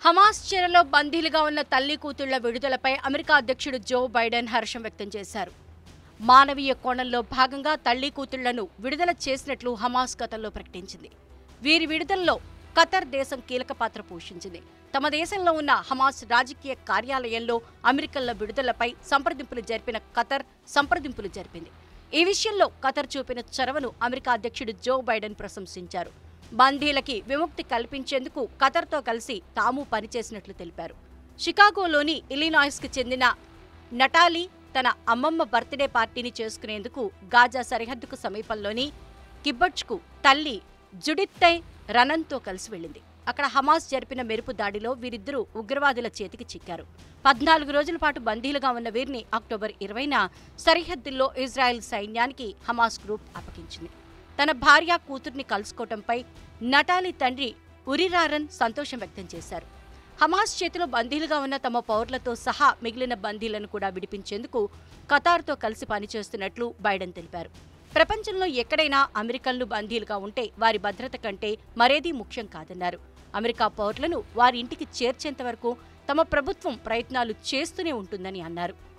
Hamas చెరలో బందీలుగా ఉన్న తల్లి కూతుళ్ల విడుదలపై అమెరికా అధ్యక్షుడు జో బైడెన్ హర్షం వ్యక్తం చేశారు. మానవీయ కోణంలో భాగంగా తల్లి కూతుళ్లను విడుదల చేసినట్లు హమాస్ గతంలో ప్రకటించింది. వీరి విడుదలలో ఖతర్ దేశం కీలక పాత్ర పోషించింది. తమ దేశంలో ఉన్న హమాస్ రాజకీయ కార్యాలయంలో అమెరికన్ల విడుదలపై సంప్రదింపులు జరిపిన ఖతర్ సంప్రదింపులు జరిపింది. ఈ విషయంలో ఖతర్ చూపిన చొరవను అమెరికా అధ్యక్షుడు జో బైడెన్ ప్రశంసించారు. బందీలకి విముక్తి కల్పించేందుకు ఖతర్తో కలిసి తాము పనిచేసినట్లు తెలిపారు. షికాగోలోని ఇల్లినాయ్స్కి చెందిన నటాలీ తన అమ్మమ్మ బర్త్డే పార్టీని చేసుకునేందుకు గాజా సరిహద్దుకు సమీపంలోని కిబ్బట్జ్కు తల్లి జుడిత్తై రనన్తో కలిసి వెళ్లింది. అక్కడ హమాస్ జరిపిన మెరుపు దాడిలో వీరిద్దరూ ఉగ్రవాదుల చేతికి చిక్కారు. 14 రోజుల పాటు బందీలుగా ఉన్న వీరిని అక్టోబర్ 20న సరిహద్దుల్లో ఇజ్రాయెల్ సైన్యానికి హమాస్ గ్రూప్ అప్పగించింది. తన భార్య కూతుర్ని కలుసుకోవటంపై నటాలీ తండ్రి ఉరిరారన్ సంతోషం వ్యక్తం చేశారు. హమాస్ చేతిలో బందీలుగా ఉన్న తమ పౌరులతో సహా మిగిలిన బందీలను కూడా విడిపించేందుకు ఖతార్తో కలిసి పనిచేస్తున్నట్లు బైడెన్ తెలిపారు. ప్రపంచంలో ఎక్కడైనా అమెరికన్లు బందీలుగా ఉంటే వారి భద్రత కంటే మరేదీ ముఖ్యం కాదన్నారు. అమెరికా పౌరులను వారి ఇంటికి చేర్చేంత వరకు తమ ప్రభుత్వం ప్రయత్నాలు చేస్తూనే ఉంటుందని అన్నారు.